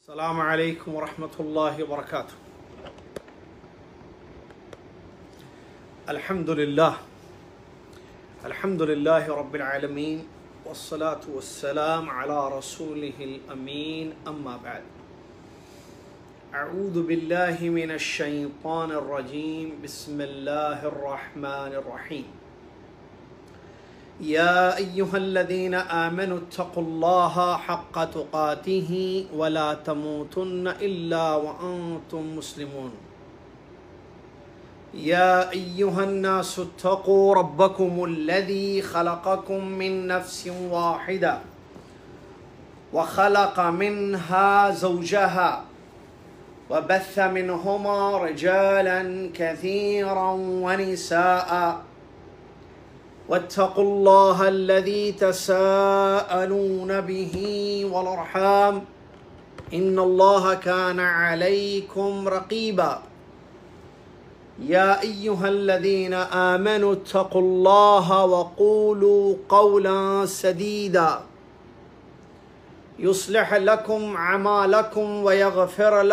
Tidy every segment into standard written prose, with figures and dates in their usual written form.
السلام عليكم ورحمة الله وبركاته. الحمد لله رب العالمين والصلاة والسلام على رسوله الأمين. أما بعد، أعوذ بالله من الشيطان الرجيم. بسم الله الرحمن الرحيم. يا أيها الذين آمنوا اتقوا الله حق تقاته ولا تموتن إلا وأنتم مسلمون. يا أيها الناس اتقوا ربكم الذي خلقكم من نفس واحدة وخلق منها زوجها وبث منهما رجالا كثيرا ونساء واتقوا الله الذي تساءلون به والأرحام إن الله كان عليكم رقيبا. يا أيها الذين آمنوا اتقوا الله وقولوا قولا سديدا يصلح لكم أعمالكم ويغفر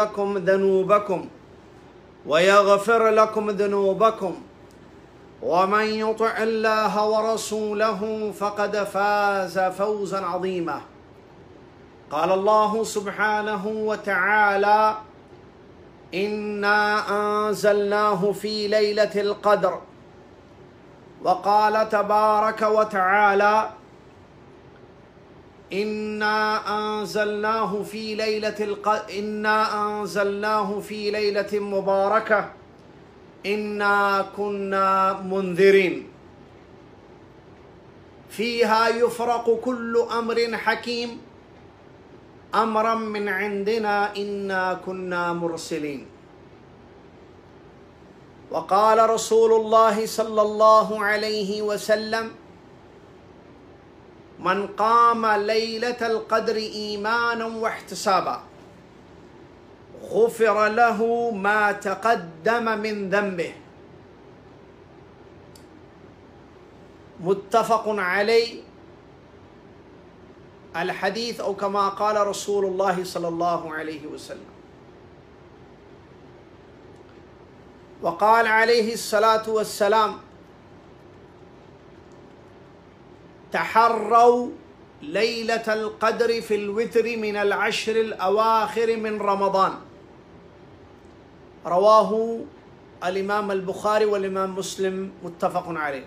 لكم ذنوبكم ومن يطع الله ورسوله فقد فاز فوزا عظيما. قال الله سبحانه وتعالى: إنا أنزلناه في ليلة القدر. وقال تبارك وتعالى: إنا أنزلناه في ليلة مباركة إنا كنا منذرين فيها يفرق كل أمر حكيم أمرا من عندنا إنا كنا مرسلين. وقال رسول الله صلى الله عليه وسلم: من قام ليلة القدر إيمانا واحتسابا غفر له ما تقدم من ذنبه. متفق عليه. الحديث أو كما قال رسول الله صلى الله عليه وسلم. وقال عليه الصلاة والسلام: تحروا ليلة القدر في الوتر من العشر الأواخر من رمضان. رواه الإمام البخاري والإمام مسلم متفق عليه.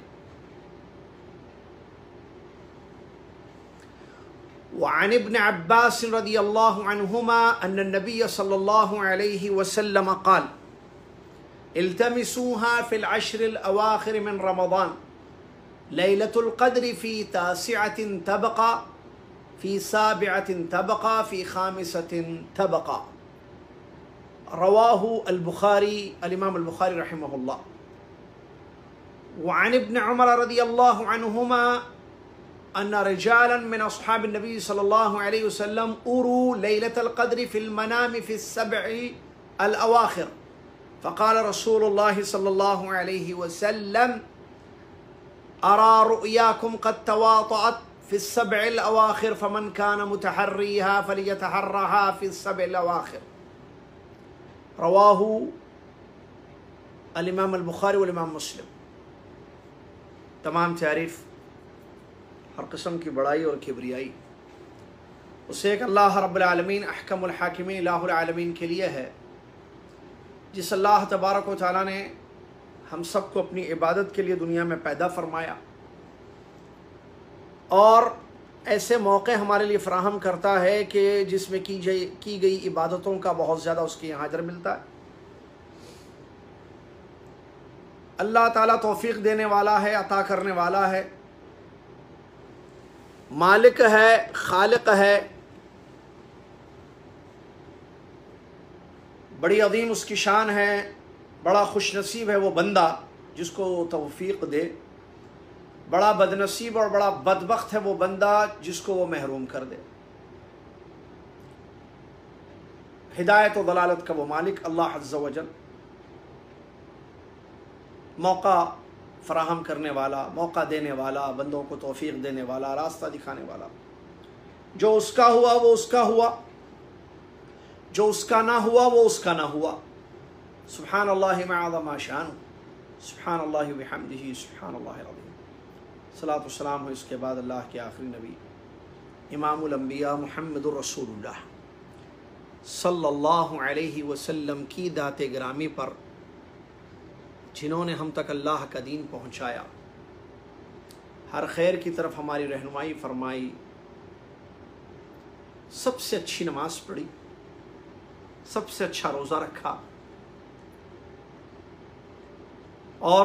وعن ابن عباس رضي الله عنهما أن النبي صلى الله عليه وسلم قال: التمسوها في العشر الأواخر من رمضان. ليلة القدر في 9 تبقى، في 7 تبقى، في 5 تبقى. رواه البخاري، الإمام البخاري رحمه الله. وعن ابن عمر رضي الله عنهما أن رجالا من أصحاب النبي صلى الله عليه وسلم أروا ليلة القدر في المنام في 7 الأواخر، فقال رسول الله صلى الله عليه وسلم: أرى رؤياكم قد تواطأت في 7 الأواخر، فمن كان متحريها فليتحرها في 7 الأواخر. رواه الإمام البخاري والإمام مسلم. تمام تعریف، ہر قسم کی بڑائی اور کبریائی اسے ایک اللہ رب العالمین احکم الحاکمین الہ العالمین کے لیے ہے، جس اللہ تبارک و تعالیٰ نے ہم سب کو اپنی عبادت کے لیے دنیا میں پیدا فرمایا اور ایسے موقع ہمارے لیے فراہم کرتا ہے کہ جس میں کی گئی عبادتوں کا بہت زیادہ اس کے یہاں اجر ملتا ہے۔ اللہ تعالیٰ توفیق دینے والا ہے، عطا کرنے والا ہے، مالک ہے، خالق ہے۔ بڑی عظیم اس کی شان ہے، بڑا خوش نصیب ہے وہ بندہ جس کو توفیق دے، بڑا بدنصیب اور بڑا بدبخت ہے وہ بندہ جس کو وہ محروم کر دے۔ ہدایت و ضلالت کا وہ مالک اللہ عز و جل، موقع فراہم کرنے والا، موقع دینے والا، بندوں کو توفیق دینے والا، راستہ دکھانے والا۔ جو اس کا ہوا وہ اس کا ہوا، جو اس کا نہ ہوا وہ اس کا نہ ہوا. سبحان اللہ ما شان، سبحان اللہ بحمدہ، سبحان اللہ العظیم. صلاۃ والسلام ہو اس کے بعد اللہ کے آخری نبی امام الانبیاء محمد الرسول اللہ صلی اللہ علیہ وسلم کی ذات گرامی پر، جنہوں نے ہم تک اللہ کا دین پہنچایا، ہر خیر کی طرف ہماری رہنمائی فرمائی، سب سے اچھی نماز پڑھی، سب سے اچھا روزہ رکھا، اور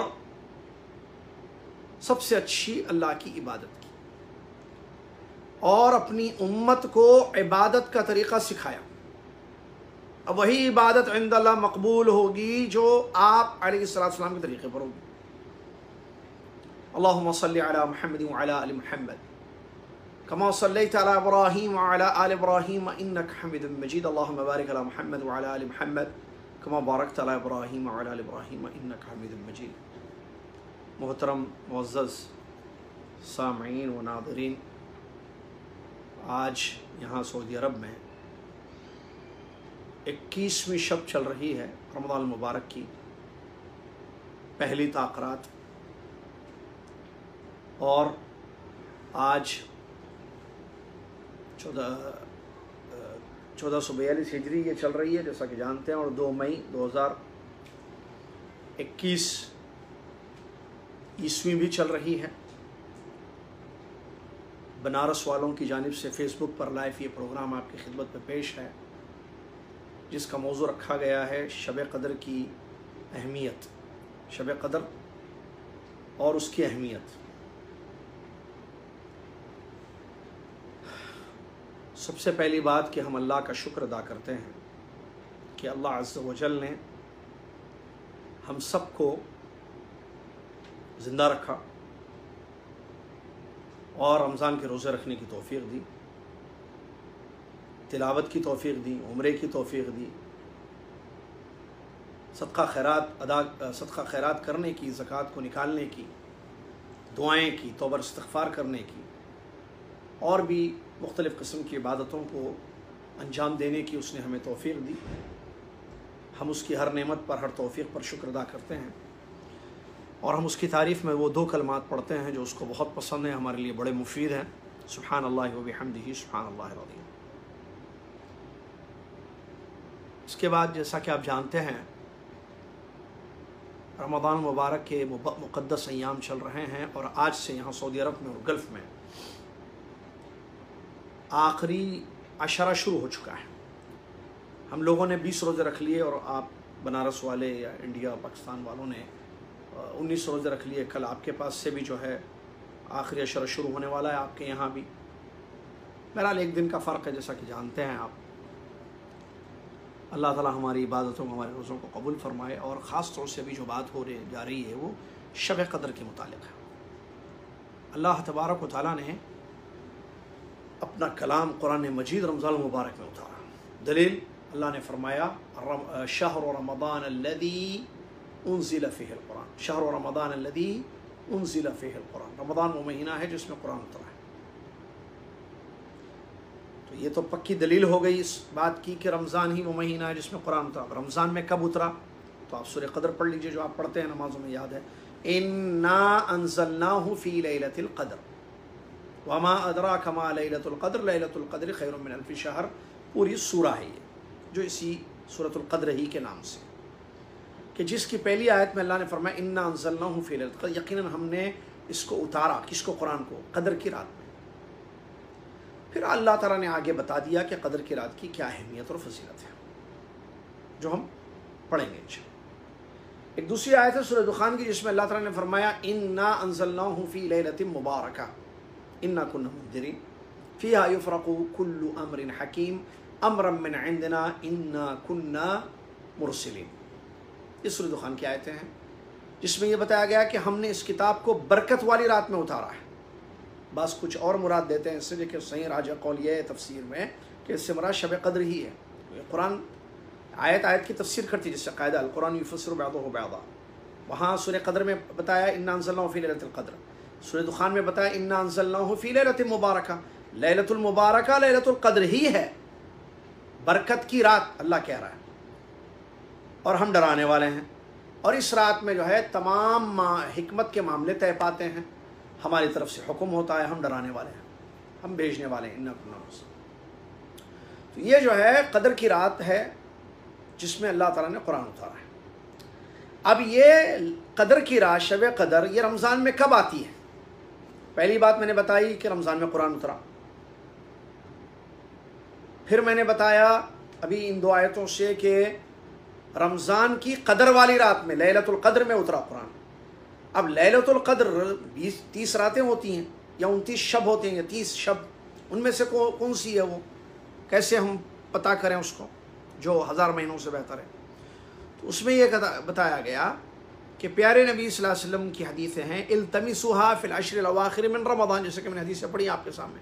سب سے اچھی اللہ کی عبادت کی، اور اپنی امت کو عبادت کا طریقہ سکھایا. اب وہی عبادت عند اللہ مقبول ہوگی جو آپ علیہ السلام کے طریقے پر ہوگی. اللہم صلی علی محمد وعلی آل محمد کما صلیت علی ابراہیم وعلی آل ابراہیم انک حمید مجید. اللہم بارک علی محمد وعلی آل محمد کما بارکت علی ابراہیم وعلی آل ابراہیم انک حمید مجید. محترم معزز سامعین و ناظرین، آج یہاں سعودی عرب میں 21ویں شب چل رہی ہے رمضان المبارک کی، پہلی تاخرات، اور آج 1442 ہجری یہ چل رہی ہے جیسا کہ جانتے ہیں، اور 2 مئی 2021 عیسوی بھی چل رہی ہے. بنارس والوں کی جانب سے فیس بک پر لائیو یہ پروگرام آپ کی خدمت میں پیش ہے، جس کا موضوع رکھا گیا ہے شب قدر کی اہمیت، شب قدر اور اس کی اہمیت. سب سے پہلی بات کہ ہم اللہ کا شکر ادا کرتے ہیں کہ اللہ عز و جل نے ہم سب کو زندہ رکھا اور رمضان کے روزے رکھنے کی توفیق دی، تلاوت کی توفیق دی، عمرے کی توفیق دی، صدقہ خیرات کرنے کی، زکوٰۃ کو نکالنے کی، دعائیں کی، توبہ استغفار کرنے کی، اور بھی مختلف قسم کی عبادتوں کو انجام دینے کی اس نے ہمیں توفیق دی. ہم اس کی ہر نعمت پر، ہر توفیق پر شکر ادا کرتے ہیں، اور ہم اس کی تعریف میں وہ 2 کلمات پڑھتے ہیں جو اس کو بہت پسند ہیں، ہمارے لیے بڑے مفید ہیں. سبحان اللہ و بحمدہ، سبحان اللہ العظیم. اس کے بعد جیسا کہ آپ جانتے ہیں رمضان مبارک کے مقدس ایام چل رہے ہیں، اور آج سے یہاں سعودی عرب میں اور گلف میں آخری عشرہ شروع ہو چکا ہے. ہم لوگوں نے 20 روزے رکھ لیے، اور آپ بنارس والے یا انڈیا پاکستان والوں نے 19 روزے رکھ لیے. کل آپ کے پاس سے بھی جو ہے آخری عشرہ شروع ہونے والا ہے، آپ کے یہاں بھی. بہرحال 1 دن کا فرق ہے جیسا کہ جانتے ہیں آپ. اللہ تعالیٰ ہماری عبادتوں کو، ہمارے روزوں کو قبول فرمائے، اور خاص طور سے بھی جو بات جا رہی ہے وہ شب قدر کے متعلق ہے. اللہ تبارک و تعالیٰ نے اپنا کلام قرآن مجید رمضان المبارک میں اتارا. دلیل اللہ نے فرمایا شہر رمضان الذی انزل فیہ القرآن، شہر رمضان الذی انزل فیہ القرآن. رمضان وہ مہینہ ہے جس میں قرآن اترا ہے. تو یہ تو پکی دلیل ہو گئی اس بات کی کہ رمضان ہی وہ مہینہ ہے جس میں قرآن اترا. رمضان میں کب اترا؟ تو آپ سورہ قدر پڑھ لیجئے جو آپ پڑھتے ہیں نمازوں میں، یاد ہے. انا انزلناہ فی لیلۃ القدر وما ادراک ما لیلۃ القدر لیلۃ القدر خیر من الف شہر. پوری سورہ ہے یہ، جو اسی سورۃ القدر ہی کے نام سے، کہ جس کی پہلی آیت میں اللہ نے فرمایا انا انزلناہ فی لیلۃ القدر، یقیناً ہم نے اس کو اتارا. کس کو؟ قرآن کو، قدر کی رات میں. پھر اللہ تعالیٰ نے آگے بتا دیا کہ قدر کی رات کی کیا اہمیت اور فضیلت ہے، جو ہم پڑھیں گے انشاءاللہ. ایک دوسری آیت ہے سورہ دخان کی، جس میں اللہ تعالیٰ نے فرمایا انا انزلناہ فی لیلۃ مبارکہ انا کنا منذرین فیہا یفرق کل امر حکیم امرا من عندنا انا کنا مرسلین. یہ سورہ دخان کی آیتیں ہیں جس میں یہ بتایا گیا کہ ہم نے اس کتاب کو برکت والی رات میں اتارا ہے. بعض کچھ اور مراد دیتے ہیں اس سے، لیکن صحیح راجح قول یہ ہے تفسیر میں کہ اس سے مراد شب قدر ہی ہے. قرآن آیت کی تفسیر کرتی ہے، جس سے قاعدہ القرآن یفسر بعضہ بعضا. وہاں سورہ قدر میں بتایا انا انزلناہ فی لیلۃ القدر، سورہ دخان میں بتایا انا انزلناہ فی لیلۃ مبارکہ. لیلۃ المبارکہ لیلۃ القدر ہی ہے، برکت کی رات اللہ کہہ رہا ہے، اور ہم ڈرانے والے ہیں، اور اس رات میں جو ہے تمام حکمت کے معاملے طے پاتے ہیں، ہماری طرف سے حکم ہوتا ہے، ہم ڈرانے والے ہیں، ہم بھیجنے والے ہیں۔ تو یہ جو ہے قدر کی رات ہے جس میں اللہ تعالیٰ نے قرآن اتارا ہے۔ اب یہ قدر کی رات، شب قدر، یہ رمضان میں کب آتی ہے؟ پہلی بات میں نے بتائی کہ رمضان میں قرآن اترا، پھر میں نے بتایا ابھی ان 2 آیتوں سے کہ رمضان کی قدر والی رات میں، لیلۃ القدر میں اترا قرآن۔ اب لیلۃ القدر 30 راتیں ہوتی ہیں یا 29 شب ہوتے ہیں یا 30 شب، ان میں سے کون سی ہے وہ؟ کیسے ہم پتہ کریں اس کو جو 1000 مہینوں سے بہتر ہے؟ تو اس میں یہ بتایا گیا کہ پیارے نبی صلی اللہ علیہ وسلم کی حدیثیں ہیں، التمسوها فی العشر الاواخر من رمضان، جیسے کہ میں نے حدیثیں پڑھی آپ کے سامنے۔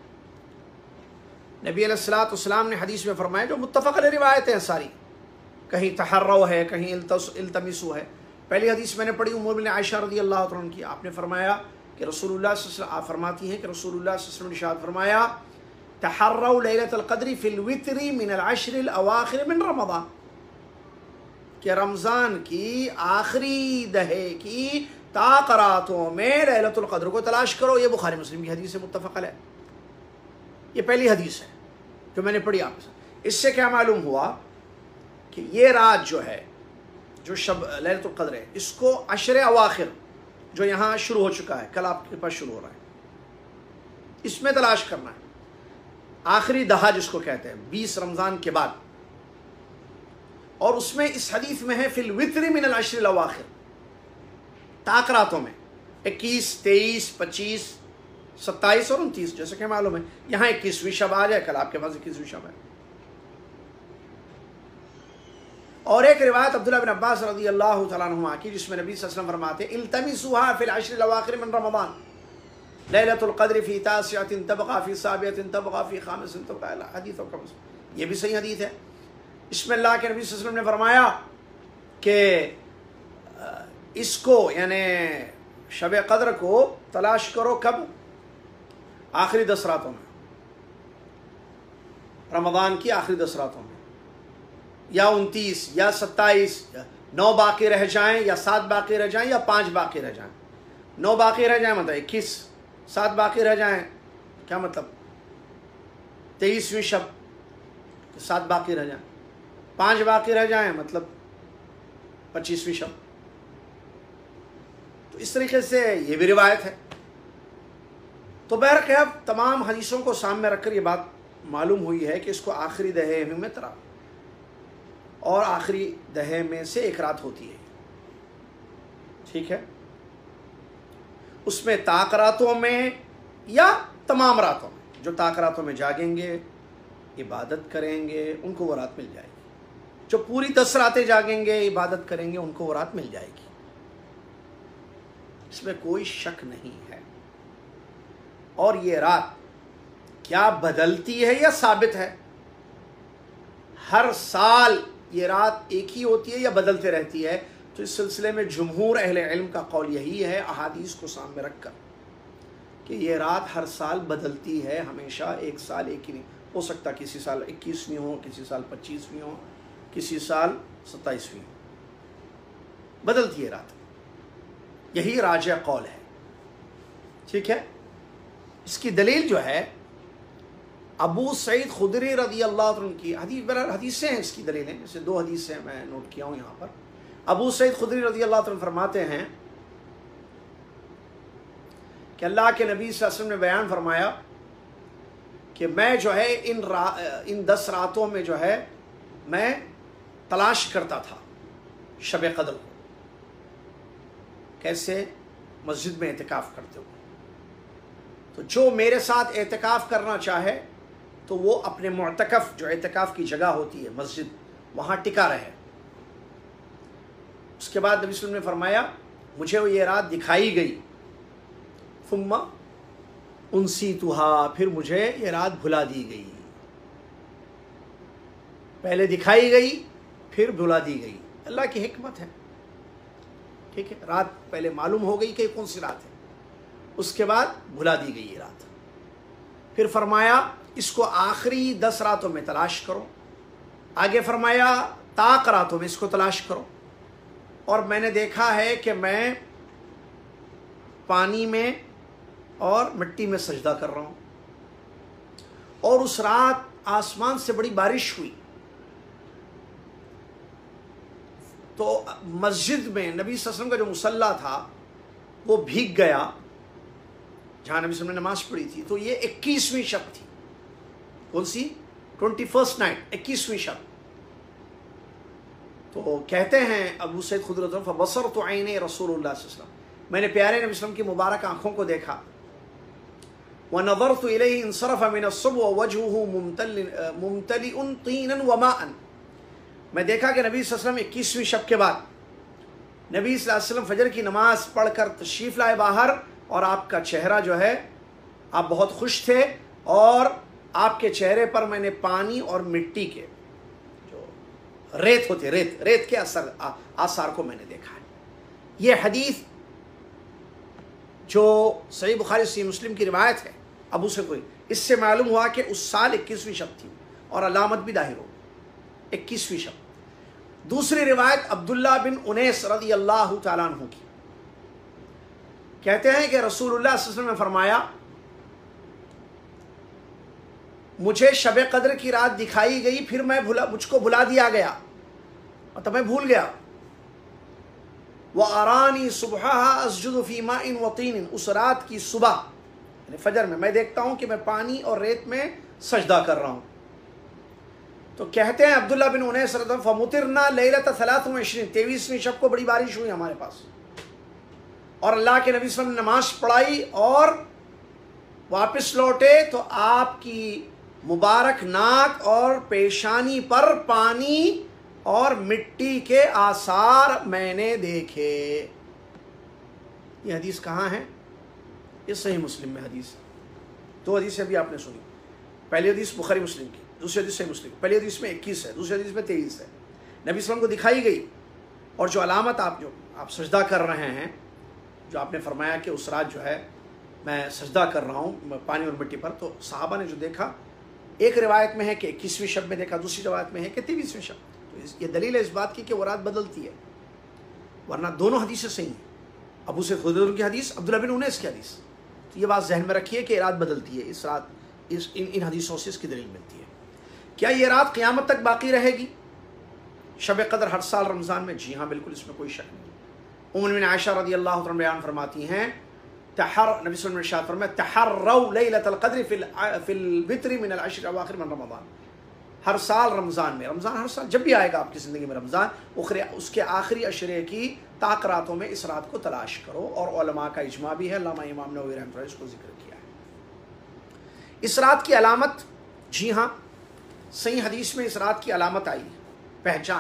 نبی علیہ الصلوۃ والسلام نے حدیث میں فرمایا، جو متفق علیہ روایتیں ہیں ساری، کہیں تحروا ہے، کہیں التمسوا ہے۔ پہلی حدیث میں نے پڑھی ام المؤمنین عائشہ رضی اللہ عنہا کی، آپ نے فرمایا کہ رسول اللہ صلی اللہ علیہ وسلم، آپ فرماتی ہیں کہ رسول اللہ صلی اللہ علیہ وسلم نے ارشاد فرمایا، تحروا لیلۃ القدر فی الوتر من العشر الاواخر من رمضان، کہ رمضان کی آخری دہے کی طاق راتوں میں لیلۃ القدر کو تلاش کرو۔ یہ بخاری مسلم کی حدیث ہے، متفق علیہ۔ یہ پہلی حدیث ہے جو میں نے پڑھی آپ سے۔ اس سے کیا معلوم ہوا کہ یہ رات جو ہے، جو شب لیلۃ القدر ہے، اس کو عشر اواخر جو یہاں شروع ہو چکا ہے، کل آپ کے پاس شروع ہو رہا ہے، اس میں تلاش کرنا ہے۔ آخری دہا جس کو کہتے ہیں، 20 رمضان کے بعد، اور اس میں اس حدیث میں ہے فی الوتر من العشر الاواخر، طاق راتوں میں 21، 23، 25، 27 اور 29، جیسے کہ معلوم ہے یہاں 21ویں شب آ جائے، کل آپ کے پاس 21ویں شب ہے۔ اور ایک روایت عبداللہ بن عباس رضی اللہ تعالیٰ عنہما کی، جس میں نبی صلی اللہ علیہ وسلم فرماتے ہیں، التمسوها فی العشر الاواخر من رمضان، لیلۃ القدر فی تاسعۃ تبقى فی سابعۃ تبقى فی خامسۃ تبقى، حدیث کا یہ بھی صحیح حدیث ہے۔ اس میں اللہ کے نبی صلی اللہ علیہ وسلم نے فرمایا کہ اس کو یعنی شب قدر کو تلاش کرو کب؟ آخری 10 راتوں میں، رمضان کی آخری 10 راتوں میں، یا 29 یا 27، 9 باقی رہ جائیں یا 7 باقی رہ جائیں یا 5 باقی رہ جائیں۔ 9 باقی رہ جائیں مطلب 21، 7 باقی رہ جائیں کیا مطلب 23ویں شب، 7 باقی رہ جائیں، 5 باقی رہ جائیں مطلب 25ویں شب۔ تو اس طریقے سے یہ بھی روایت ہے۔ تو بہرکیف تمام حدیثوں کو سامنے رکھ کر یہ بات معلوم ہوئی ہے کہ اس کو آخری دہے میں ترا، اور آخری دہے میں سے ایک رات ہوتی ہے، ٹھیک ہے؟ اس میں طاق راتوں میں یا تمام راتوں میں، جو طاق راتوں میں جاگیں گے، عبادت کریں گے، ان کو وہ رات مل جائے گی۔ جو پوری 10 راتیں جاگیں گے، عبادت کریں گے، ان کو وہ رات مل جائے گی، اس میں کوئی شک نہیں ہے۔ اور یہ رات کیا بدلتی ہے یا ثابت ہے؟ ہر سال یہ رات ایک ہی ہوتی ہے یا بدلتے رہتی ہے؟ تو اس سلسلے میں جمہور اہل علم کا قول یہی ہے، احادیث کو سامنے رکھ کر، کہ یہ رات ہر سال بدلتی ہے، ہمیشہ ایک سال ایک ہی نہیں ہو سکتا۔ کسی سال 21ویں ہو، کسی سال 25ویں ہو، کسی سال 27ویں ہو، بدلتی ہے رات۔ یہی راجح قول ہے، ٹھیک ہے؟ اس کی دلیل جو ہے ابو سعید خدری رضی اللہ عنہ کی حدیثیں ہیں، اس کی دلیلیں جیسے 2 حدیثیں میں نوٹ کیا ہوں یہاں پر۔ ابو سعید خدری رضی اللہ عنہ فرماتے ہیں کہ اللہ کے نبی صلی اللہ علیہ وسلم نے بیان فرمایا کہ میں جو ہے ان 10 راتوں میں جو ہے میں تلاش کرتا تھا شب قدر کو۔ کیسے؟ مسجد میں اعتکاف کرتے ہوئے۔ تو جو میرے ساتھ اعتکاف کرنا چاہے تو وہ اپنے معتکف، جو اعتکاف کی جگہ ہوتی ہے مسجد، وہاں ٹکا رہے۔ اس کے بعد نبی صلی اللہ علیہ وسلم نے فرمایا مجھے وہ یہ رات دکھائی گئی، ثم انسیتھا، پھر مجھے یہ رات بھلا دی گئی۔ پہلے دکھائی گئی پھر بھلا دی گئی، اللہ کی حکمت ہے، ٹھیک ہے؟ رات پہلے معلوم ہو گئی کہ کون سی رات ہے، اس کے بعد بھلا دی گئی یہ رات۔ پھر فرمایا اس کو آخری 10 راتوں میں تلاش کرو، آگے فرمایا طاق رہا تم اس کو تلاش کرو، اور میں نے دیکھا ہے کہ میں پانی میں اور مٹی میں سجدہ کر رہا ہوں، اور اس رات آسمان سے بڑی بارش ہوئی، تو مسجد میں نبی صلی اللہ علیہ وسلم کا جو مصلی تھا وہ بھیگ گیا جہاں نبی صلی اللہ علیہ وسلم نے نماز پڑھی تھی۔ تو یہ 21ویں شب تھی، کون سی؟ 21st نائٹ، 21ویں شب۔ تو کہتے ہیں ابو سعید خدری رضی اللہ عنہ فبصرت عین رسول اللہ صلی اللہ علیہ وسلم، میں نے پیارے نبی صلی اللہ علیہ وسلم کی مبارک آنکھوں کو دیکھا، وَنَظَرْتُ إِلَيْهِ انصرف من الصبح وَوَجْهُهُ مُمْتَلِئٌ طِينًا وَمَاءً، میں دیکھا کہ نبی صلی اللہ علیہ وسلم 21ویں شب کے بعد نبی صلی اللہ علیہ وسلم فجر کی نماز پڑھ کر تشریف لائے باہر، اور آپ کا چہرہ جو ہے آپ بہت خوش تھے، اور آپ کے چہرے پر میں نے پانی اور مٹی کے جو ریت ہوتے ریت کے آثار کو میں نے دیکھا ہے۔ یہ حدیث جو صحیح بخاری صحیح مسلم کی روایت ہے ابو سے کوئی، اس سے معلوم ہوا کہ اس سال 21ویں شب تھی، اور علامت بھی ظاہر ہو 21ویں شب۔ دوسری روایت عبداللہ بن انیس رضی اللہ تعالیٰ عنہ کی، کہتے ہیں کہ رسول اللہ صلی اللہ علیہ وسلم نے فرمایا مجھے شب قدر کی رات دکھائی گئی، پھر مجھ کو بلا دیا گیا، اور تب میں بھول گیا۔ وَأَرَانِي صُبْحَهَا أَسْجُدُ فِي مَاءٍ وَطِينٍ، اس رات کی صبح یعنی فجر میں دیکھتا ہوں کہ میں پانی اور ریت میں سجدہ کر رہا ہوں۔ تو کہتے ہیں عبداللہ بن انیس رضی اللہ عنہ فَمُطِرْنَا لَيْلَةَ 23 23ویں شب کو بڑی بارش ہوئی ہمارے پاس، اور اللہ کے نبی صلی اللہ علیہ وسلم نے نماز پڑھائی اور واپس لوٹے تو آپ کی مبارک ناک اور پیشانی پر پانی اور مٹی کے آثار میں نے دیکھے۔ یہ حدیث کہاں ہے؟ یہ صحیح مسلم میں حدیث ہے۔ دو حدیث ابھی آپ نے سنی، پہلی حدیث بخاری مسلم کی، دوسری حدیث صحیح مسلم، پہلی حدیث میں 21 ہے، دوسری حدیث میں 23 ہے۔ نبی صلی اللہ علیہ وسلم کو دکھائی گئی، اور جو علامت آپ سجدہ کر رہے ہیں، جو آپ نے فرمایا کہ اس رات جو ہے میں سجدہ کر رہا ہوں پانی اور مٹی پر، تو صحابہ نے جو دیکھا، ایک روایت میں ہے کہ 21ویں شب میں دیکھا، دوسری روایت میں ہے کہ 23ویں شب۔ تو یہ دلیل ہے اس بات کی کہ وہ رات بدلتی ہے، ورنہ دونوں حدیثیں صحیح ہیں، ابو سعید خدری کی حدیث، عبداللہ بن انیس کی حدیث۔ تو یہ بات ذہن میں رکھیے کہ رات بدلتی ہے، اس رات ان حدیثوں سے اس کی دلیل ملتی ہے۔ کیا یہ رات قیامت تک باقی رہے گی؟ شب قدر ہر سال رمضان میں؟ جی ہاں، بالکل، اس میں کوئی شک نہیں۔ ام المؤمنین عائشہ رضی اللہ عنہا بیان فرماتی ہیں، نبی صلی اللہ علیہ وسلم نے ارشاد فرمایا تحروا لیلۃ القدر فی الوتر من العشر الاواخر من رمضان، ہر سال رمضان میں، رمضان ہر سال جب بھی آئے گا آپ کی زندگی میں رمضان، اس کے آخری عشرے کی طاق راتوں میں اس رات کو تلاش کرو، اور علماء کا اجماع بھی ہے، علامہ امام نووی رحمۃ اللہ اس کو ذکر کیا ہے۔ اس رات کی علامت، جی ہاں، صحیح حدیث میں اس رات کی علامت آئی ہے، پہچان،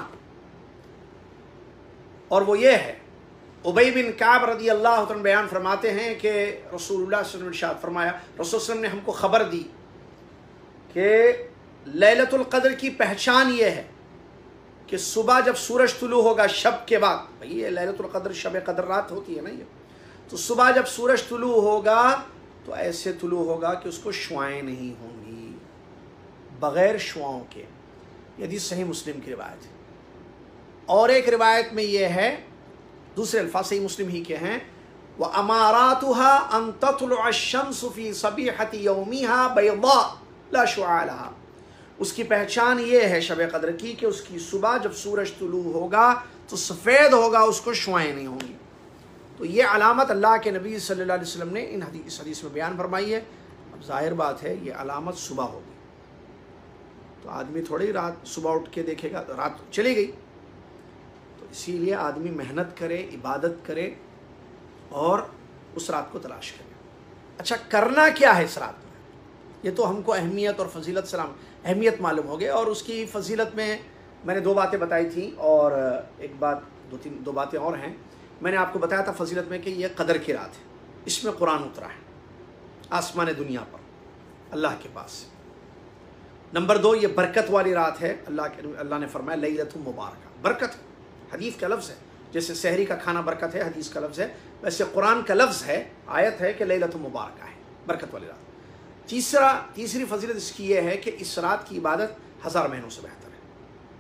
اور وہ یہ ہے، ابی بن کعب رضی اللہ عنہ بیان فرماتے ہیں کہ رسول اللہ صلی اللہ علیہ وسلم نے ارشاد فرمایا، رسول اللہ علیہ وسلم نے ہم کو خبر دی کہ لیلۃ القدر کی پہچان یہ ہے کہ صبح جب سورج طلوع ہوگا شب کے بعد، بھئی یہ لیلۃ القدر شب قدر رات ہوتی ہے نا، یہ تو صبح جب سورج طلوع ہوگا تو ایسے طلوع ہوگا کہ اس کو شعائیں نہیں ہوں گی، بغیر شعاؤں کے۔ یہ حدیث صحیح مسلم کی روایت ہے۔ اور ایک روایت میں یہ ہے، دوسرے الفاظ صحیح مسلم ہی کے ہیں، وَأَمَارَاتُهَا أَن تَطْلُعَ الشَّمْسُ فِي صَبِيحَةِ يَوْمِهَا بَيْضَاءَ لَا شُعَاعَ لَهَا، اس کی پہچان یہ ہے شب قدر کی کہ اس کی صبح جب سورج طلوع ہوگا تو سفید ہوگا، اس کو شعائیں نہیں ہوں گی۔ تو یہ علامت اللہ کے نبی صلی اللہ علیہ وسلم نے اس حدیث میں بیان فرمائی ہے۔ اب ظاہر بات ہے یہ علامت صبح ہوگی، تو آدمی تھوڑی رات صبح اٹھ کے دیکھے گا تو رات چلی گئی، تو اسی لیے آدمی محنت کرے، عبادت کرے، اور اس رات کو تلاش کرے۔ اچھا، کرنا کیا ہے اس رات میں؟ یہ تو ہم کو اہمیت اور فضیلت اہمیت معلوم ہو گئی، اور اس کی فضیلت میں نے 2 باتیں بتائی تھیں، اور ایک بات دو باتیں اور ہیں۔ میں نے آپ کو بتایا تھا فضیلت میں کہ یہ قدر کی رات ہے، اس میں قرآن اترا ہے آسمان دنیا پر اللہ کے پاس سے۔ نمبر 2، یہ برکت والی رات ہے، اللہ نے فرمایا لیلۃ مبارکہ، برکت حدیث کا لفظ ہے، جیسے سحری کا کھانا برکت ہے، حدیث کا لفظ ہے، ویسے قرآن کا لفظ ہے، آیت ہے کہ لیلۃ مبارکہ ہے، برکت والی رات۔ تیسری فضیلت اس کی یہ ہے کہ اس رات کی عبادت 1000 مہینوں سے بہتر ہے۔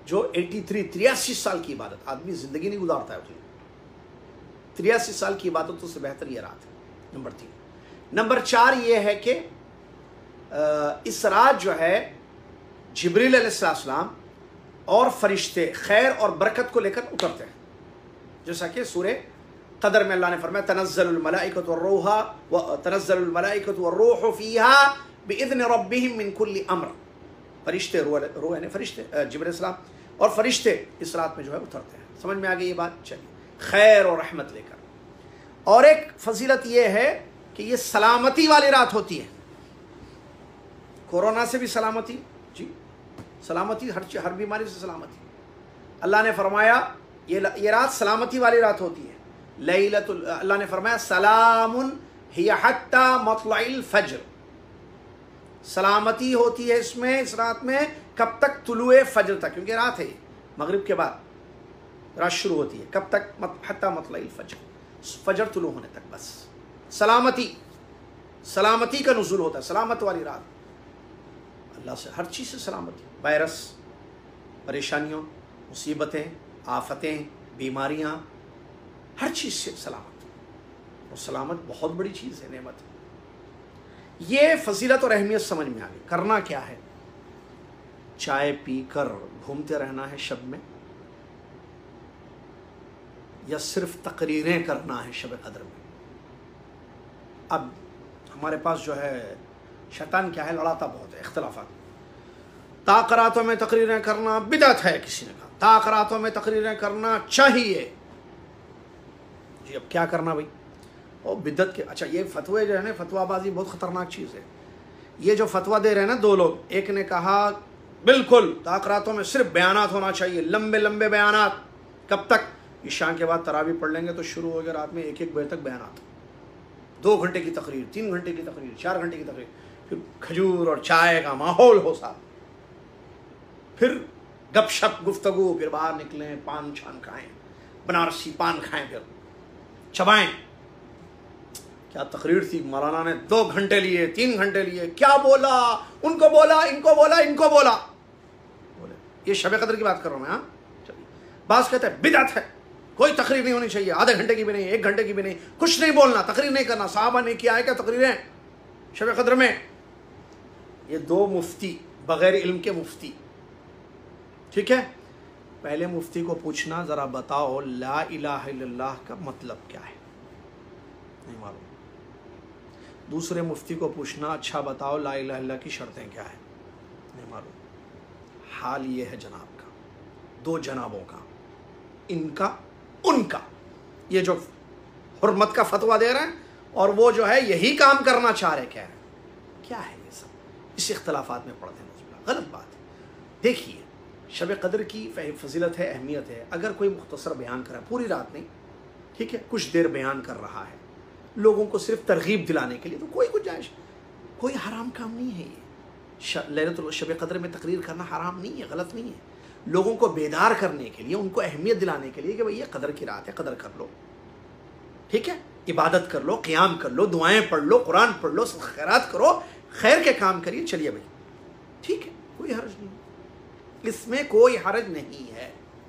جو 83 سال کی عبادت، آدمی زندگی نہیں گزارتا ہے اس لیے، 83 سال کی عبادتوں سے بہتر یہ رات ہے. نمبر 3. نمبر 4 یہ ہے کہ اس رات جو ہے جبریل علیہ السلام اور فرشتے خیر اور برکت کو لے کر اترتے ہیں، جیسا کہ سورہ قدر میں اللہ نے فرمایا تنزل الملائکۃ والروح فیہا باذن ربہم من کل امر. فرشتے روح یعنی فرشتے جبریل علیہ السلام اور فرشتے اس رات میں جو ہے اترتے ہیں. سمجھ میں آ گئی یہ بات؟ چلیے، خیر اور رحمت لے کر. اور ایک فضیلت یہ ہے کہ یہ سلامتی والی رات ہوتی ہے، کورونا سے بھی سلامتی، جی سلامتی، ہر بیماری سے سلامتی. اللہ نے فرمایا یہ رات سلامتی والی رات ہوتی ہے. اللہ نے فرمایا سلام ہی حتی مطلع الفجر، سلامتی ہوتی ہے اس میں، اس رات میں کب تک؟ طلوع فجر تک، کیونکہ رات ہے مغرب کے بعد رات شروع ہوتی ہے. کب تک؟ حتی مطلع الفجر، فجر طلوع ہونے تک. بس سلامتی کا نزول ہوتا ہے، سلامت والی رات. اللہ سے ہر چیز سے سلامتی، وائرس، پریشانیوں، مصیبتیں، آفتیں، بیماریاں، ہر چیز سے سلامت. اور سلامت بہت بڑی چیز ہے، نعمت. یہ فضیلت اور اہمیت سمجھ میں آ گئی. کرنا کیا ہے؟ چائے پی کر گھومتے رہنا ہے شب میں، یا صرف تقریریں کرنا ہے شب قدر میں؟ اب ہمارے پاس جو ہے شیطان کیا ہے، لڑاتا بہت ہے، اختلافات. تاقراتوں میں تقریریں کرنا بدعت ہے، کسی نے کہا تاقراتوں میں تقریریں کرنا چاہیے. جی اب کیا کرنا بھائی؟ اور بدعت کے اچھا یہ فتوے جو ہے نا، فتویٰ بازی بہت خطرناک چیز ہے. یہ جو فتویٰ دے رہے ہیں نا دو لوگ، ایک نے کہا بالکل تاقراتوں میں صرف بیانات ہونا چاہیے، لمبے لمبے بیانات. کب تک؟ عشاء کے بعد تراویح پڑھ لیں گے تو شروع ہو گیا رات میں 1 بجے تک بیانات، 2 گھنٹے کی تقریر، 3 گھنٹے کی تقریر، 4 گھنٹے کی تقریر، پھر کھجور اور چائے کا ماحول ہو ساتھ، پھر گپ شپ گفتگو، پھر باہر نکلیں، پان چھان کھائیں، بنارسی پان کھائیں، پھر چبائیں. کیا تقریر تھی! مولانا نے 2 گھنٹے لیے، 3 گھنٹے لیے، کیا بولا، ان کو بولا، ان کو بولا، ان کو بولا. بولے یہ شب قدر کی بات کر رہا ہوں میں. ہاں چلیے. بعض کہتے ہیں بدعت ہے، کوئی تقریر نہیں ہونی چاہیے، آدھے گھنٹے کی بھی نہیں، 1 گھنٹے کی بھی نہیں، کچھ نہیں بولنا، تقریر نہیں کرنا. صحابہ نے کیا ہے کیا تقریریں شب قدر میں؟ یہ 2 مفتی بغیر علم کے مفتی، ٹھیک ہے. پہلے مفتی کو پوچھنا ذرا بتاؤ لا الہ الا اللہ کا مطلب کیا ہے، نہیں معلوم. دوسرے مفتی کو پوچھنا اچھا بتاؤ لا الہ الا اللہ کی شرطیں کیا ہیں، نہیں معلوم. حال یہ ہے جناب کا، 2 جنابوں کا، ان کا ان کا، یہ جو حرمت کا فتویٰ دے رہے ہیں اور وہ جو ہے یہی کام کرنا چاہ رہے، کہہ رہے ہیں کیا ہے یہ سب. اس اختلافات میں پڑھتے ہیں، غلط بات ہے. دیکھیے شب قدر کی فضیلت ہے، اہمیت ہے. اگر کوئی مختصر بیان کرا، پوری رات نہیں، ٹھیک ہے، کچھ دیر بیان کر رہا ہے لوگوں کو صرف ترغیب دلانے کے لیے، تو کوئی گنجائش، کوئی حرام کام نہیں ہے. یہ شب قدر میں تقریر کرنا حرام نہیں ہے، غلط نہیں ہے. لوگوں کو بیدار کرنے کے لیے، ان کو اہمیت دلانے کے لیے کہ بھئی یہ قدر کی رات ہے، قدر کر لو، ٹھیک ہے، عبادت کر لو، قیام کر لو، دعائیں پڑھ لو، قرآن پڑھ لو، خیرات کرو، خیر کے کام کریے. چلیے بھائی ٹھیک ہے، کوئی حرج نہیں، اس میں کوئی حرج نہیں ہے.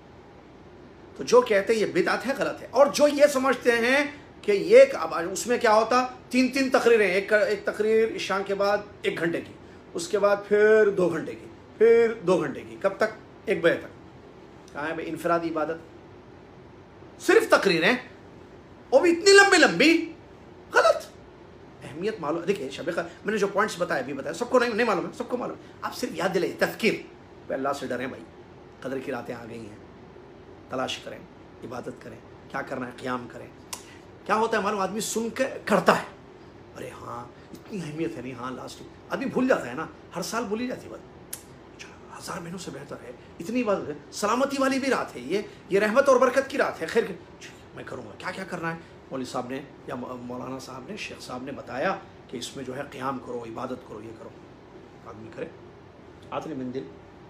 تو جو کہتے ہیں یہ بدعت ہے، غلط ہے. اور جو یہ سمجھتے ہیں کہ یہ اس میں کیا ہوتا، 3 تقریریں، ایک تقریر عشاء کے بعد 1 گھنٹے کی، اس کے بعد پھر 2 گھنٹے کی، پھر 2 گھنٹے کی، کب تک؟ 1 بجے تک. کہاں ہے بھائی انفرادی عبادت؟ صرف تقریریں، وہ بھی اتنی لمبی لمبی، غلط. اہمیت معلوم. دیکھیں شب قدر میں نے جو پوائنٹس بتایا ابھی بتایا، سب کو نہیں معلوم ہے، سب کو معلوم ہے. آپ صرف یاد دلائیں، تذکیر. اللہ سے ڈریں بھائی، قدر کی راتیں آ گئی ہیں، تلاش کریں، عبادت کریں، کیا کرنا ہے، قیام کریں. کیا ہوتا ہے معلوم، آدمی سن کے کرتا ہے، ارے ہاں اتنی اہمیت ہے، نہیں ہاں لاسٹ آدمی بھول جاتا ہے نا، ہر سال بھولی جاتی ہے بات. 1000 مہینوں سے بہتر ہے، اتنی بات. سلامتی والی بھی رات ہے یہ رحمت اور برکت کی رات ہے. خیر میں کروں گا، کیا کیا کرنا ہے. مولوی صاحب نے یا مولانا صاحب نے، شیخ صاحب نے بتایا کہ اس میں جو ہے قیام کرو، عبادت کرو، یہ کرو. آدمی کرے، آدمی من دل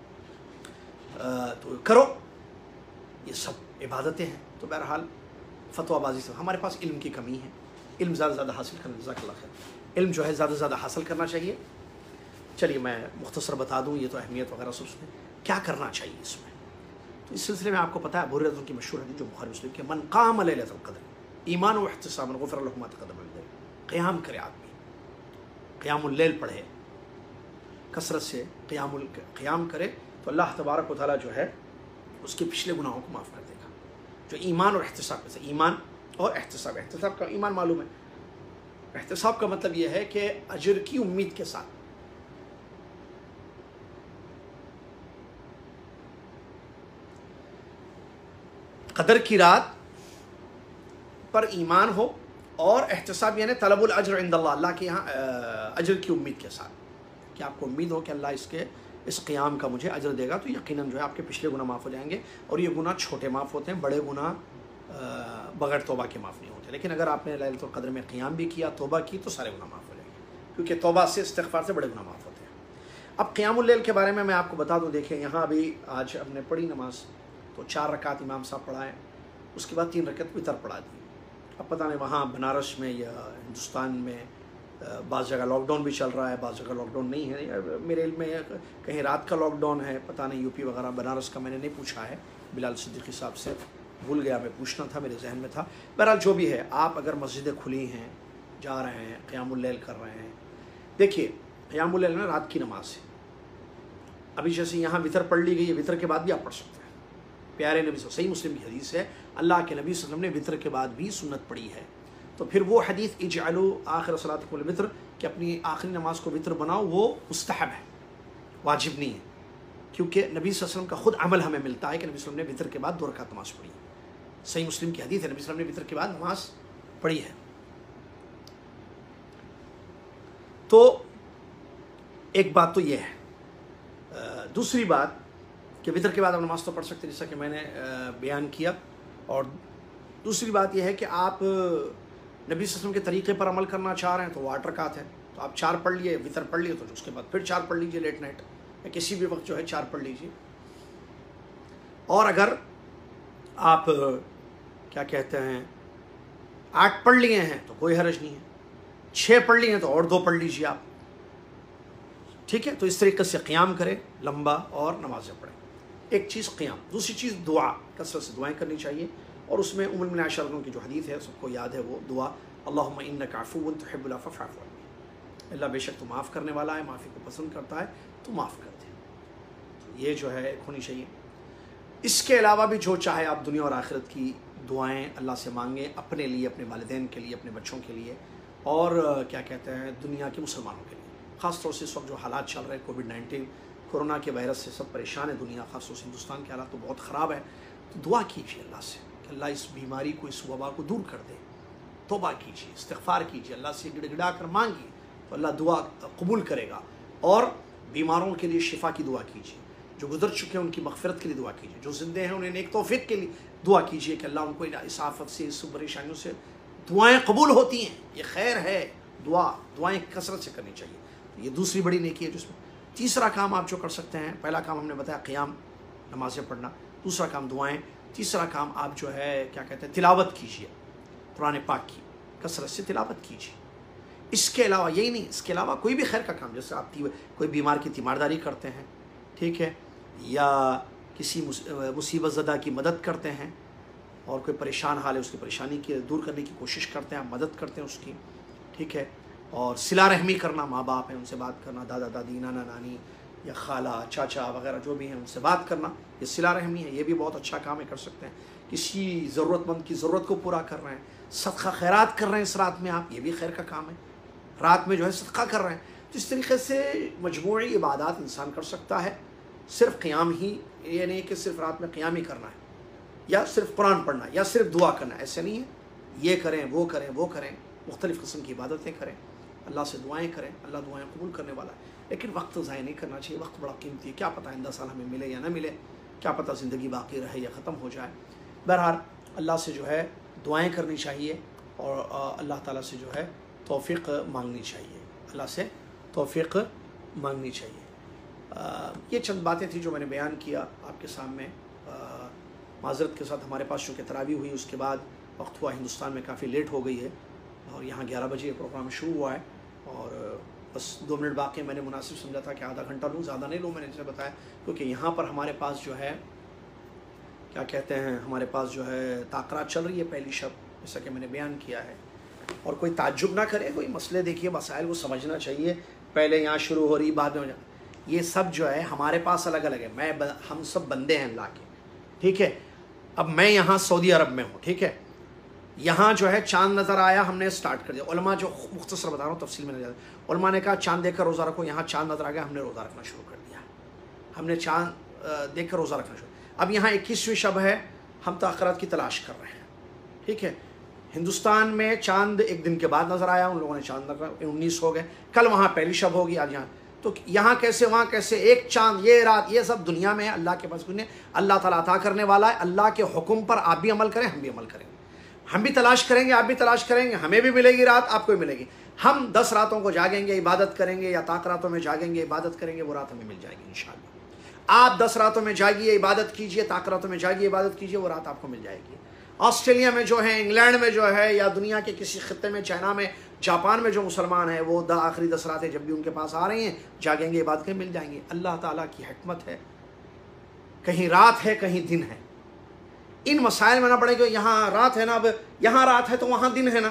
تو کرو، یہ سب عبادتیں ہیں. تو بہرحال فتویٰ بازی سے ہمارے پاس علم کی کمی ہے. علم زیادہ سے زیادہ حاصل کرنا، جزاک اللہ خیر. علم جو ہے زیادہ سے زیادہ حاصل کرنا چاہیے. چلیے میں مختصر بتا دوں، یہ تو اہمیت وغیرہ سب سنیں. کیا کرنا چاہیے اس میں؟ تو اس سلسلے میں آپ کو پتہ ہے ابو ہریرہ کی مشہور حدیث جو بخاری مسلم کہ من قام لیلۃ القدر ایمان و احتسابا غفر له ما تقدم من ذنبه، قیام کرے آدمی، قیام اللیل پڑھے، کثرت سے قیام کرے تو اللہ تبارک و تعالیٰ جو ہے اس کے پچھلے گناہوں کو معاف کر دے گا. جو ایمان اور احتساب سے، ایمان اور احتساب کا ایمان معلوم ہے، احتساب کا مطلب یہ ہے کہ اجر کی امید کے ساتھ. قدر کی رات پر ایمان ہو اور احتساب یعنی طلب الاجر عند اللہ، اللہ کے یہاں اجر کی امید کے ساتھ، کہ آپ کو امید ہو کہ اللہ اس قیام کا مجھے اجر دے گا، تو یقیناً جو ہے آپ کے پچھلے گناہ معاف ہو جائیں گے. اور یہ گناہ چھوٹے معاف ہوتے ہیں، بڑے گناہ بغیر توبہ کے معاف نہیں ہوتے. لیکن اگر آپ نے لیلۃ القدر میں قیام بھی کیا، توبہ کی، تو سارے گناہ معاف ہو جائیں گے، کیونکہ توبہ سے، استغفار سے بڑے گناہ معاف ہوتے ہیں. اب قیام اللیل کے بارے میں آپ کو بتا دوں. دیکھیں یہاں ابھی آج ہم نے پڑھی نماز، تو 4 رکعت امام صاحب پڑھائیں، اس کے بعد 3 رکعت وتر پڑھا دی. اب پتہ نہیں وہاں بنارس میں یا ہندوستان میں بعض جگہ لاک ڈاؤن بھی چل رہا ہے، بعض جگہ لاک ڈاؤن نہیں ہے. میرے علم میں کہیں رات کا لاک ڈاؤن ہے، پتہ نہیں یو پی وغیرہ. بنارس کا میں نے نہیں پوچھا ہے بلال صدیقی صاحب سے، بھول گیا، میں پوچھنا تھا، میرے ذہن میں تھا. بہرحال جو بھی ہے، آپ اگر مسجدیں کھلی ہیں، جا رہے ہیں، قیام اللیل کر رہے ہیں. دیکھیے قیام اللیل میں رات کی نماز ہے. ابھی جیسے یہاں وتر پڑھ لی گئی ہے، وتر کے بعد بھی آپ پڑھ سکتے ہیں. پیارے نبی صلی اللہ علیہ وسلم، صحیح مسلم کی حدیث ہے، اللہ کے نبی صلی اللہ علیہ وسلم نے وتر کے بعد بھی سنت پڑھی ہے. تو پھر وہ حدیث اجعلوا آخر صلاتکم الوتر، کہ اپنی آخری نماز کو وتر بناؤ، وہ مستحب ہے، واجب نہیں ہے. کیونکہ نبی صلی اللہ علیہ وسلم کا خود عمل ہمیں ملتا ہے کہ نبی صلی اللہ علیہ وسلم نے وتر کے بعد 2 رکعت نماز پڑھی. صحیح مسلم کی حدیث ہے، نبی صلی اللہ علیہ وسلم نے وتر کے بعد نماز پڑھی ہے. تو ایک بات تو یہ ہے. دوسری بات کہ وتر کے بعد آپ نماز تو پڑھ سکتے ہیں، جیسا کہ میں نے بیان کیا. اور دوسری بات یہ ہے کہ آپ نبی صلی اللہ علیہ وسلم کے طریقے پر عمل کرنا چاہ رہے ہیں تو وہ 8 رکعت ہے. تو آپ 4 پڑھ لیے، وتر پڑھ لیے، تو اس کے بعد پھر 4 پڑھ لیجیے لیٹ نائٹ، یا کسی بھی وقت جو ہے 4 پڑھ لیجیے. اور اگر آپ کیا کہتے ہیں 8 پڑھ لیے ہیں تو کوئی حرج نہیں ہے، 6 پڑھ لیے ہیں تو اور 2 پڑھ لیجیے آپ. ٹھیک ہے. تو اس طریقے سے قیام کرے لمبا اور نمازیں پڑھیں. ایک چیز قیام، دوسری چیز دعا، کثرت سے دعائیں کرنی چاہیے. اور اس میں ام المؤمنین عائشہ رضی اللہ عنہا کی جو حدیث ہے سب کو یاد ہے، وہ دعا اللہم انک عفو تحب العفو فاعف عنی، اللہ بے شک تو معاف کرنے والا ہے، معافی کو پسند کرتا ہے، تو معاف کر دے. یہ جو ہے ایک ہونی چاہیے. اس کے علاوہ بھی جو چاہے آپ دنیا اور آخرت کی دعائیں اللہ سے مانگیں، اپنے لیے، اپنے والدین کے لیے، اپنے بچوں کے لیے، اور کیا کہتے ہیں دنیا کے مسلمانوں کے لیے. خاص طور سے اس وقت جو حالات چل رہے ہیں کووڈ-19 کورونا کے وائرس سے سب پریشان ہے دنیا، خاص طور سے ہندوستان کے حالات تو بہت خراب ہے. تو دعا کیجیے اللہ سے کہ اللہ اس بیماری کو، اس وبا کو دور کر دے. توبہ کیجیے، استغفار کیجیے، اللہ سے گڑ گڑا کر مانگیے تو اللہ دعا قبول کرے گا. اور بیماروں کے لیے شفا کی دعا کیجیے، جو گزر چکے ہیں ان کی مغفرت کے لیے دعا کیجیے، جو زندے ہیں انہیں نیک توفیق کے لیے دعا کیجیے کہ اللہ ان کو اس آفت سے، اس پریشانیوں سے. دعائیں قبول ہوتی ہیں، یہ خیر ہے. دعائیں کثرت سے کرنی چاہیے. یہ دوسری بڑی نیکی ہے جس میں. تیسرا کام آپ جو کر سکتے ہیں، پہلا کام ہم نے بتایا قیام، نمازیں پڑھنا، دوسرا کام دعائیں، تیسرا کام آپ جو ہے کیا کہتے ہیں تلاوت کیجیے، قرآن پاک کی کثرت سے تلاوت کیجیے. اس کے علاوہ یہی نہیں، اس کے علاوہ کوئی بھی خیر کا کام، جیسے آپ کوئی بیمار کی تیمارداری کرتے ہیں، ٹھیک ہے، یا کسی مصیبت زدہ کی مدد کرتے ہیں، اور کوئی پریشان حال ہے اس کی پریشانی کی دور کرنے کی کوشش کرتے ہیں، آپ مدد کرتے ہیں اس کی، ٹھیک ہے. اور صلہ رحمی کرنا، ماں باپ ہیں ان سے بات کرنا، دادا دادی، نانا نانی یا خالہ چاچا وغیرہ جو بھی ہیں ان سے بات کرنا، یہ صلہ رحمی ہے. یہ بھی بہت اچھا کام ہے، کر سکتے ہیں. کسی ضرورت مند کی ضرورت کو پورا کر رہے ہیں، صدقہ خیرات کر رہے ہیں اس رات میں آپ، یہ بھی خیر کا کام ہے. رات میں جو ہے صدقہ کر رہے ہیں. تو اس طریقے سے مجموعی عبادات انسان کر سکتا ہے. صرف قیام ہی یہ نہیں کہ صرف رات میں قیام ہی کرنا ہے، یا صرف قرآن پڑھنا، یا صرف دعا کرنا، ایسے نہیں ہے. یہ کریں، وہ کریں، وہ کریں، مختلف قسم کی عبادتیں کریں، اللہ سے دعائیں کریں. اللہ دعائیں قبول کرنے والا ہے. لیکن وقت ضائع نہیں کرنا چاہیے. وقت بڑا قیمتی ہے. کیا پتہ آئندہ سال ہمیں ملے یا نہ ملے، کیا پتہ زندگی باقی رہے یا ختم ہو جائے. بہرحال اللہ سے جو ہے دعائیں کرنی چاہیے، اور اللہ تعالیٰ سے جو ہے توفیق مانگنی چاہیے. اللہ سے توفیق مانگنی چاہیے. یہ چند باتیں تھیں جو میں نے بیان کیا آپ کے سامنے. معذرت کے ساتھ ہمارے پاس چونکہ تراویح ہوئی، اس کے بعد وقت ہوا، ہندوستان میں کافی لیٹ ہو گئی ہے، اور یہاں 11 بجے پروگرام شروع ہوا ہے، اور بس 2 منٹ باقی. میں نے مناسب سمجھا تھا کہ آدھا گھنٹہ لوں، زیادہ نہیں لوں، میں نے جیسے بتایا، کیونکہ یہاں پر ہمارے پاس جو ہے کیا کہتے ہیں ہمارے پاس جو ہے تاقرات چل رہی ہے پہلی شب، جیسا کہ میں نے بیان کیا ہے، اور کوئی تعجب نہ کرے، کوئی مسئلے دیکھیے مسائل کو سمجھنا چاہیے، پہلے یہاں شروع ہو رہی بعد میں یہ سب جو ہے ہمارے پاس الگ الگ ہے، ہم سب بندے ہیں اللہ کے، ٹھیک ہے۔ اب میں یہاں سعودی عرب میں ہوں، ٹھیک ہے، یہاں جو ہے چاند نظر آیا، ہم نے سٹارٹ کر دیا، علماء جو مختصر بتا رہا ہوں تفصیل میں نہیں جاتا، علماء نے کہا چاند دیکھ کر روزہ رکھو، یہاں چاند نظر آ گیا، ہم نے روزہ رکھنا شروع کر دیا، ہم نے چاند دیکھ کر روزہ رکھنا شروع۔ اب یہاں 21ویں شب ہے، ہم تاخرات کی تلاش کر رہے ہیں، ٹھیک ہے۔ ہندوستان میں چاند ایک دن کے بعد نظر آیا، ان لوگوں نے چاند 19 ہو گئے، کل وہاں پہلی شب ہوگی، آج یہاں، تو یہاں کیسے وہاں کیسے، ایک چاند یہ رات، یہ سب دنیا میں ہے، اللہ کے پاس کچھ نہیں، اللہ تعالیٰ عطا کرنے والا ہے، اللہ کے حکم پر آپ بھی عمل کریں، ہم بھی عمل کریں گے، ہم بھی تلاش کریں گے، آپ بھی تلاش کریں گے، ہمیں بھی ملے گی رات، آپ کو بھی ملے گی، ہم 10 راتوں کو جاگیں گے عبادت کریں گے، یا طاق راتوں میں جاگیں گے عبادت کریں گے، وہ رات ہمیں مل جائے گی انشاءاللہ۔ آپ 10 راتوں میں جاگیے عبادت کیجیے، طاق راتوں میں جاگیے عبادت کیجیے، وہ رات آپ کو مل جائے گی۔ آسٹریلیا میں جو ہے، انگلینڈ میں جو ہے، یا دنیا کے کسی خطے میں، چائنا میں، جاپان میں جو مسلمان ہیں، وہ آخری 10 راتیں جب بھی ان کے پاس آ رہی ہیں، جاگیں گے عبادتیں مل جائیں گی۔ اللہ تعالیٰ کی حکمت ہے، کہیں رات ہے کہیں دن ہے، ان مسائل میں نہ پڑے کہ یہاں رات ہے نا، اب یہاں رات ہے تو وہاں دن ہے نا،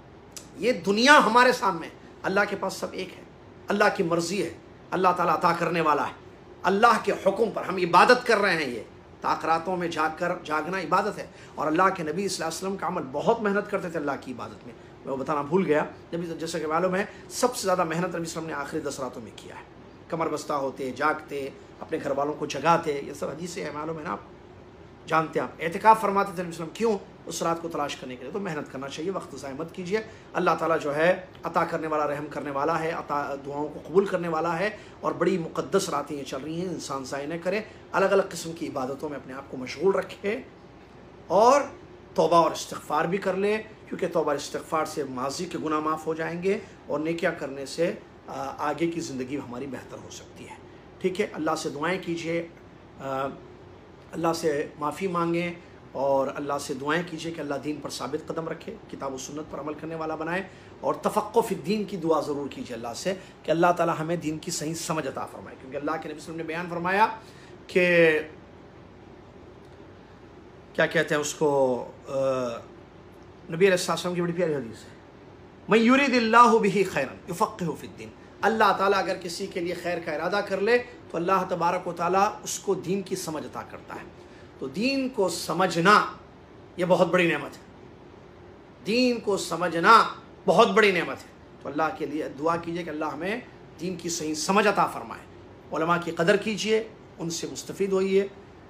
یہ دنیا ہمارے سامنے، اللہ کے پاس سب ایک ہے، اللہ کی مرضی ہے، اللہ تعالیٰ عطا کرنے والا ہے، اللہ کے حکم پر ہم عبادت کر رہے ہیں، یہ تاخراتوں میں جاگنا عبادت ہے، اور اللہ کے نبی صلی اللہ علیہ وسلم کا عمل بہت محنت کرتے تھے اللہ کی عبادت میں، میں وہ بتانا بھول گیا، جیسا کہ معلوم ہے سب سے زیادہ محنت نبی صلی اللہ علیہ وسلم نے آخری 10 راتوں میں کیا ہے، کمر بستہ ہوتے، جاگتے، اپنے گھر والوں کو جگاتے، یہ سب حدیثیں ہیں، معلوم ہے نا، آپ جانتے ہیں، آپ اعتکاف فرماتے تھے نبی صلی اللہ علیہ وسلم، کیوں؟ اس رات کو تلاش کرنے کے لیے، تو محنت کرنا چاہیے، وقت ضائع مت کیجیے، اللہ تعالیٰ جو ہے عطا کرنے والا، رحم کرنے والا ہے، دعاؤں کو قبول کرنے والا ہے، اور بڑی مقدس راتیں یہ چل رہی ہیں، انسان ضائع نہ کرے، الگ الگ قسم کی عبادتوں میں اپنے آپ کو مشغول رکھے، اور توبہ اور استغفار بھی کر لے، کیونکہ توبہ اور استغفار سے ماضی کے گناہ معاف ہو جائیں گے، اور نیکیاں کرنے سے آگے کی زندگی ہماری بہتر ہو سکتی ہے، ٹھیک ہے۔ اللہ سے دعائیں کیجیے، اللہ سے معافی مانگیں، اور اللہ سے دعائیں کیجیے کہ اللہ دین پر ثابت قدم رکھے، کتاب و سنت پر عمل کرنے والا بنائے، اور تفقہ فی الدین کی دعا ضرور کیجیے اللہ سے کہ اللہ تعالی ہمیں دین کی صحیح سمجھ عطا فرمائے، کیونکہ اللہ کے نبی صلی اللہ علیہ وسلم نے بیان فرمایا کہ کیا کہتے ہیں اس کو، نبی علیہ السلام کی بڑی پیاری حدیث ہے، من یرید اللہ بہ خیرا یفقہہ فی الدین، اللہ تعالیٰ اگر کسی کے لیے خیر کا ارادہ کر لے تو اللہ تبارک و تعالیٰ اس کو دین کی سمجھ عطا کرتا ہے۔ تو دین کو سمجھنا یہ بہت بڑی نعمت ہے، دین کو سمجھنا بہت بڑی نعمت ہے، تو اللہ کے لیے دعا کیجیے کہ اللہ ہمیں دین کی صحیح سمجھ عطا فرمائے، علماء کی قدر کیجیے، ان سے مستفید ہوئیے،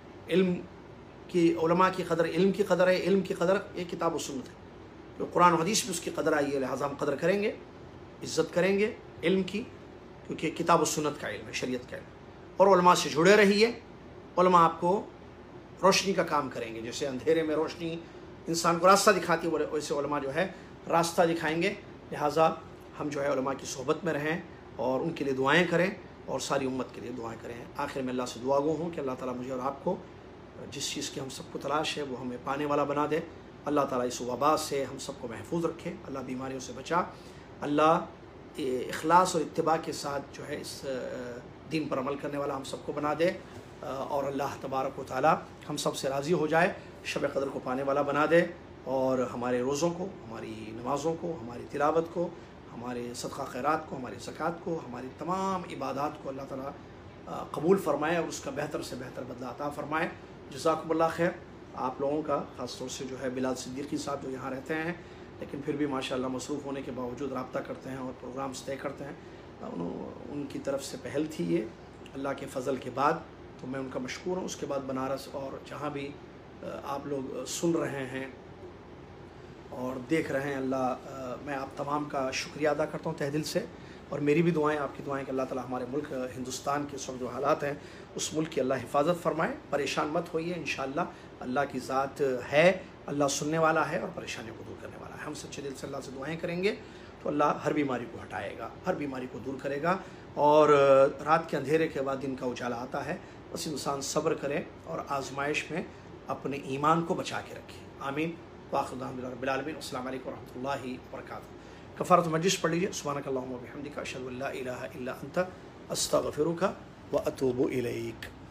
علماء کی قدر علم کی قدر ہے، علم کی قدر یہ کتاب و سنت ہے، تو قرآن و حدیث میں اس کی قدر آئی ہے، لہٰذا ہم قدر کریں گے، عزت کریں گے علم کی، کیونکہ کتاب و سنت کا علم ہے، شریعت کا علم، اور علماء سے جڑے رہیے، علماء آپ کو روشنی کا کام کریں گے، جیسے اندھیرے میں روشنی انسان کو راستہ دکھاتی ہے، ویسے علماء جو ہے راستہ دکھائیں گے، لہٰذا ہم جو ہے علماء کی صحبت میں رہیں، اور ان کے لیے دعائیں کریں، اور ساری امت کے لیے دعائیں کریں۔ آخر میں اللہ سے دعا گو ہوں کہ اللہ تعالیٰ مجھے اور آپ کو جس چیز کی ہم سب کو تلاش ہے وہ ہمیں پانے والا بنا دے، اللہ تعالیٰ اس وبا سے ہم سب کو محفوظ رکھے، اللہ بیماریوں سے بچا، اللہ اخلاص اور اتباع کے ساتھ جو ہے اس دین پر عمل کرنے والا ہم سب کو بنا دے، اور اللہ تبارک و تعالیٰ ہم سب سے راضی ہو جائے، شب قدر کو پانے والا بنا دے، اور ہمارے روزوں کو، ہماری نمازوں کو، ہماری تلاوت کو، ہمارے صدقہ خیرات کو، ہماری زکوٰۃ کو، ہماری تمام عبادات کو اللہ تعالیٰ قبول فرمائے، اور اس کا بہتر سے بہتر بدلہ عطا فرمائے۔ جزاکم اللہ خیر۔ آپ لوگوں کا خاص طور سے جو ہے بلال صدیقی صاحب جو یہاں رہتے ہیں لیکن پھر بھی ماشاءاللہ مصروف ہونے کے باوجود رابطہ کرتے ہیں اور پروگرامز طے کرتے ہیں، ان کی طرف سے پہل تھی یہ اللہ کے فضل کے بعد، تو میں ان کا مشکور ہوں۔ اس کے بعد بنارس اور جہاں بھی آپ لوگ سن رہے ہیں اور دیکھ رہے ہیں، اللہ میں آپ تمام کا شکریہ ادا کرتا ہوں تہ دل سے، اور میری بھی دعائیں، آپ کی دعائیں کہ اللہ تعالیٰ ہمارے ملک ہندوستان کے سب جو حالات ہیں اس ملک کی اللہ حفاظت فرمائے، پریشان مت ہوئیے، انشاءاللہ اللہ کی ذات ہے، اللہ سننے والا ہے اور پریشانیوں کو دور کرنے والا ہے۔ ہم سچے دل سے اللہ سے دعائیں کریں گے تو اللہ ہر بیماری کو ہٹائے گا، ہر بیماری کو دور کرے گا، اور رات کے اندھیرے کے بعد دن کا اجالا آتا ہے، بس انسان صبر کرے اور آزمائش میں اپنے ایمان کو بچا کے رکھے۔ آمین۔ واخر دعوانا رب العالمین۔ السلام علیکم ورحمۃ اللہ وبرکاتہ۔ کفارۃ مجلس پڑھ لیجیے۔ سبحانک اللہم وبحمدک، اشہد ان لا الہ الا انت، استغفرک واتوب الیک۔